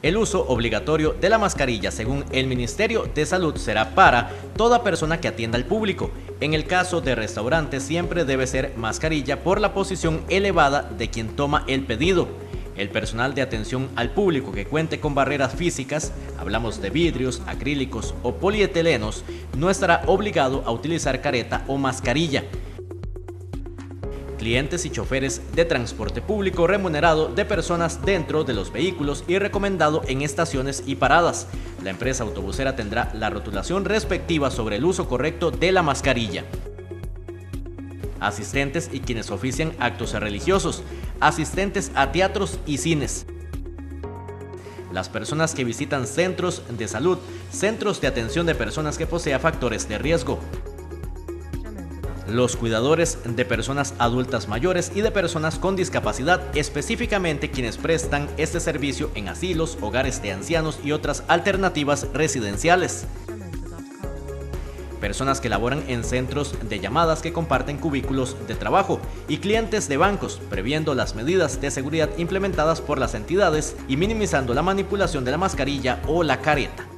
El uso obligatorio de la mascarilla, según el Ministerio de Salud, será para toda persona que atienda al público. En el caso de restaurantes, siempre debe ser mascarilla por la posición elevada de quien toma el pedido. El personal de atención al público que cuente con barreras físicas, hablamos de vidrios, acrílicos o polietelenos, no estará obligado a utilizar careta o mascarilla. Clientes y choferes de transporte público remunerado de personas dentro de los vehículos y recomendado en estaciones y paradas. La empresa autobusera tendrá la rotulación respectiva sobre el uso correcto de la mascarilla. Asistentes y quienes ofician actos religiosos, asistentes a teatros y cines. Las personas que visitan centros de salud, centros de atención de personas que poseen factores de riesgo. Los cuidadores de personas adultas mayores y de personas con discapacidad, específicamente quienes prestan este servicio en asilos, hogares de ancianos y otras alternativas residenciales. Personas que laboran en centros de llamadas que comparten cubículos de trabajo y clientes de bancos, previendo las medidas de seguridad implementadas por las entidades y minimizando la manipulación de la mascarilla o la careta.